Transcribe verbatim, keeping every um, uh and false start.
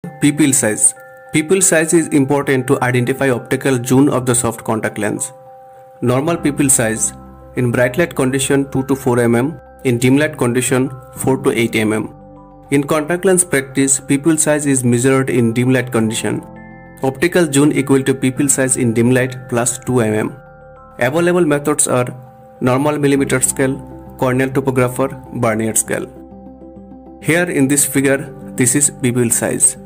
Pupil size. Pupil size is important to identify optical zoom of the soft contact lens. Normal pupil size in bright light condition two to four millimeters, in dim light condition four to eight millimeters. In contact lens practice, pupil size is measured in dim light condition. Optical zoom equal to pupil size in dim light plus two millimeters. Available methods are normal millimeter scale, corneal topographer, vernier scale. Here in this figure, this is pupil size.